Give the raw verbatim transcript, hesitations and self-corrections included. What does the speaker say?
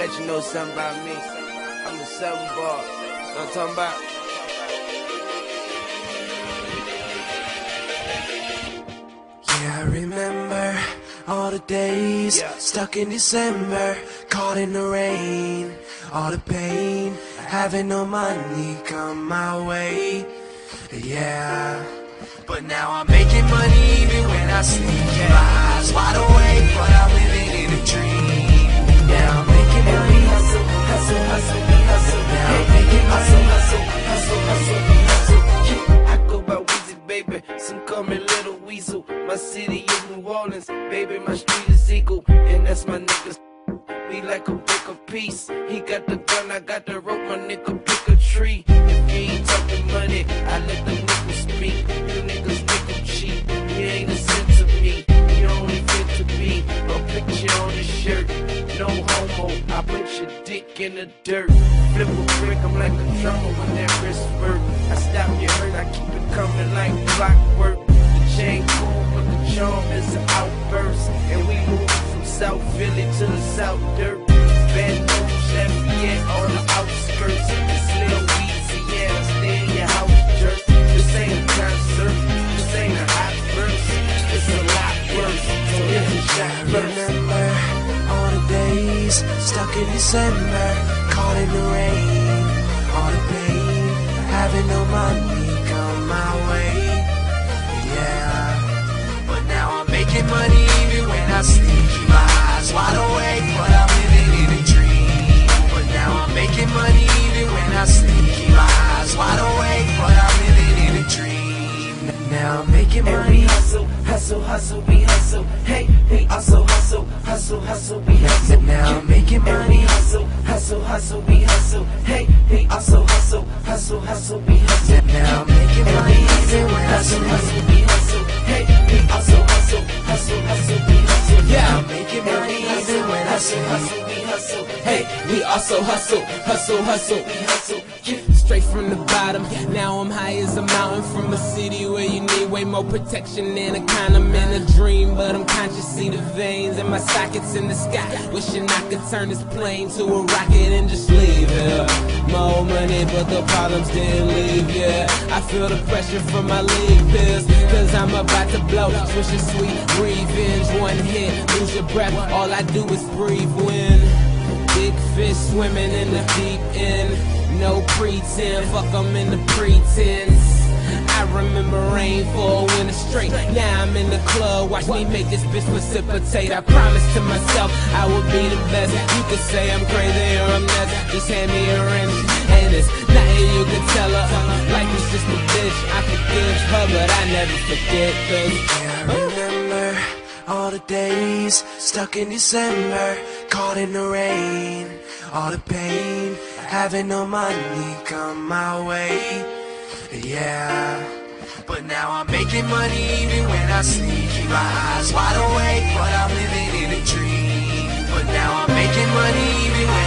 let you know something about me. I'm a seven ball. You know what I'm talking about? Yeah, I remember all the days Yeah. stuck in December, caught in the rain, all the pain, having no money come my way. Yeah, but now I'm making money even when I sleep. My eyes wide awake, but I'm living in a dream. Now I'm making money, hustle, hustle, hustle, be hustle. Now I'm making hustle, hustle, hustle, hustle, be hustle. Yeah, I go by Weezy, baby. Some call me Little Weasel. My city is New Orleans, baby. My street is Eagle, and that's my niggas. We like a brick of peace. He got the gun, I got the rope. My nigga pick a tree. If you ain't talking money, I let the niggas speak. You niggas think I'm cheap. You ain't a cent to me. You only fit to be a picture on the shirt. No homo, I put your dick in the dirt. Flip a brick, I'm like a drummer when that wrist work. I stop your hurt, I keep it coming like clockwork. The chain cool, but the charm is an outburst. And we move from South Philly to the South Dirt. Bad news, Lafayette, on the outskirts. It's Lil Weezy, yeah, stay in your house, jerk. This ain't a concert, this ain't a hot verse. It's a lot worse, so here's a shot I first. remember all the days stuck in December, caught in the rain, all the pain, having no money come my way. Yeah, but now I'm making money even when I sleep. Keep my eyes wide awake, but I'm living in a dream. But now I'm making money even when I sleep. Keep my eyes wide awake, but I'm living in a dream. Now I'm making And money. we hustle, hustle, hustle, we hustle. Hey, we also hustle, hustle, hustle, we hustle. Now I'm making And we money. hustle, hustle, hustle, we hustle. Hey, we also hustle, hustle, hustle, we hustle. Now I'm making And money we hustle, even when I hustle, sleep. hustle, we hustle. Hey, we also hustle, hustle, hustle, we hustle. Yeah, I'm making And money we hustle, even when I hustle, sleep. hustle, we hustle. Hey, we also hustle, hustle, hustle. We hustle, yeah. Straight from the bottom, now I'm high as a mountain. From a city where you need way more protection than a kind. I'm in a dream, but I'm conscious, see the veins in my sockets in the sky. Wishing I could turn this plane to a rocket and just leave here. More money, but the problems didn't leave, yeah. I feel the pressure from my league pills, cause I'm about to blow. Switch a sweet revenge, one hit, lose your breath. All I do is breathe when big fish swimming in the deep end. No pretend, fuck I'm in the pretense. I remember rain for a winter straight. Now I'm in the club, watch me make this bitch precipitate. I promise to myself I will be the best. You could say I'm crazy or I'm nuts, just hand me a wrench. And it's nothing you can tell her. Life is just a bitch, I forgive her, but I never forget. Cause Yeah, I remember all the days stuck in December, caught in the rain, all the pain, having no money come my way. Yeah, but now I'm making money even when I sleep. Keep my eyes wide awake, but I'm living in a dream. But now I'm making money even when